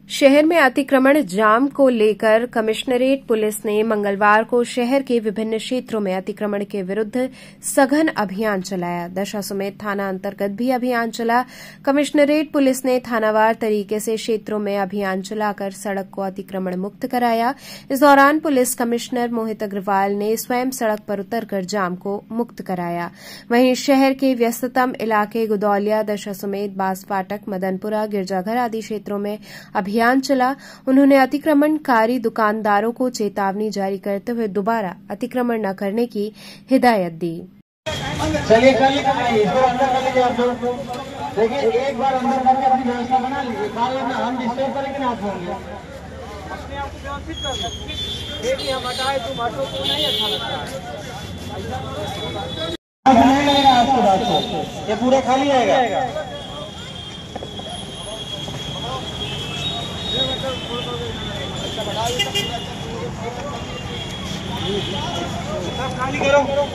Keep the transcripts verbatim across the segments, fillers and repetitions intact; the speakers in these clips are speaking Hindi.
शहर में अतिक्रमण जाम को लेकर कमिश्नरेट पुलिस ने मंगलवार को शहर के विभिन्न क्षेत्रों में अतिक्रमण के विरुद्ध सघन अभियान चलाया। दशाश्वमेध थाना अंतर्गत भी अभियान चला। कमिश्नरेट पुलिस ने थानावार तरीके से क्षेत्रों में अभियान चलाकर सड़क को अतिक्रमण मुक्त कराया। इस दौरान पुलिस कमिश्नर मोहित अग्रवाल ने स्वयं सड़क पर उतरकर जाम को मुक्त कराया। वहीं शहर के व्यस्ततम इलाके गुदौलिया, दशाश्वमेध, बास फाटक, मदनपुरा, गिरजाघर आदि क्षेत्रों में अभियान चला। उन्होंने अतिक्रमणकारी दुकानदारों को चेतावनी जारी करते हुए दोबारा अतिक्रमण न करने की हिदायत दी। चलिए चलिए इसको अंदर कर लीजिए आप लोग। देखिए एक बार अंदर करके अपनी व्यवस्था बना लीजिए। बाद में हम डिस्टर्ब करेंगे ना आप होंगे। अपने आप को व्यवस्थित कर लो। एक ही हम हटाए तुम हटो तो नहीं अच्छा लगता है। नहीं लगेगा आपको बात को। ये पूरा खाली रहेगा। खाली करो।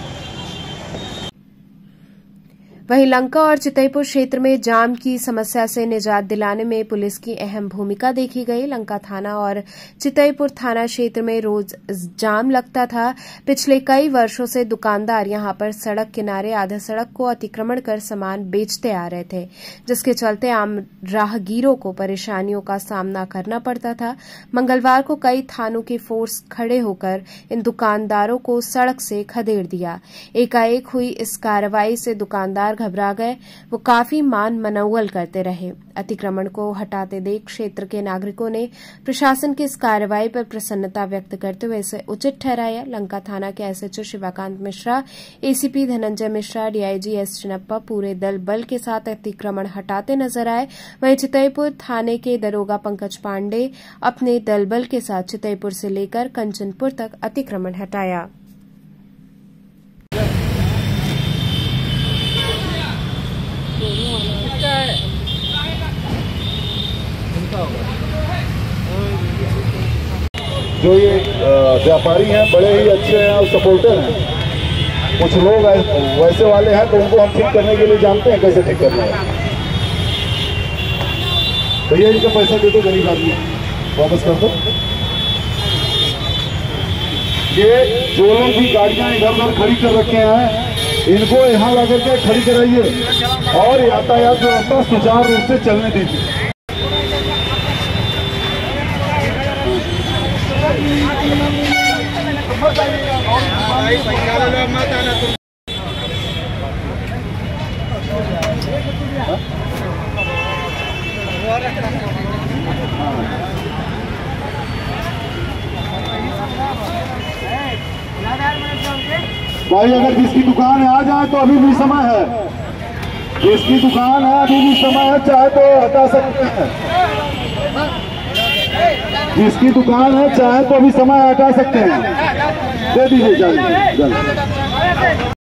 वहीं लंका और चितईपुर क्षेत्र में जाम की समस्या से निजात दिलाने में पुलिस की अहम भूमिका देखी गई। लंका थाना और चितईपुर थाना क्षेत्र में रोज जाम लगता था। पिछले कई वर्षों से दुकानदार यहां पर सड़क किनारे आधा सड़क को अतिक्रमण कर सामान बेचते आ रहे थे, जिसके चलते आम राहगीरों को परेशानियों का सामना करना पड़ता था। मंगलवार को कई थानों की फोर्स खड़े होकर इन दुकानदारों को सड़क से खदेड़ दिया। एकाएक हुई इस कार्रवाई से दुकानदार घबरा गए। वो काफी मान मनौवल करते रहे। अतिक्रमण को हटाते देख क्षेत्र के नागरिकों ने प्रशासन की इस कार्रवाई पर प्रसन्नता व्यक्त करते हुए इसे उचित ठहराया। लंका थाना के SHO Shivakant Mishra, ACP Dhananjay Mishra, DIG S Chinappa पूरे दल बल के साथ अतिक्रमण हटाते नजर आए। वहीं चितईपुर थाने के दरोगा पंकज पांडे अपने दल बल के साथ चितईपुर से लेकर कंचनपुर तक अतिक्रमण हटाया। जो ये व्यापारी हैं बड़े ही अच्छे हैं और सपोर्टर हैं। कुछ लोग वैसे वाले हैं तो उनको हम ठीक करने के लिए जानते हैं कैसे ठीक करना है। तो ये इनका पैसा दे दो, गरीब आदमी वापस कर दो। ये जो लोग भी गाड़ियां इधर उधर खड़ी कर रखे हैं इनको यहाँ ला करके खड़ी कराइए और यातायात व्यवस्था सुचारू रूप से चलने दीजिए। भाई अगर जिसकी दुकान है आ जाए तो अभी भी समय है। जिसकी दुकान है अभी भी समय है, चाहे तो हटा सकते हैं। जिसकी दुकान है चाहे तो अभी समय हटा सकते हैं। दे दीजिए जल्दी जल्दी।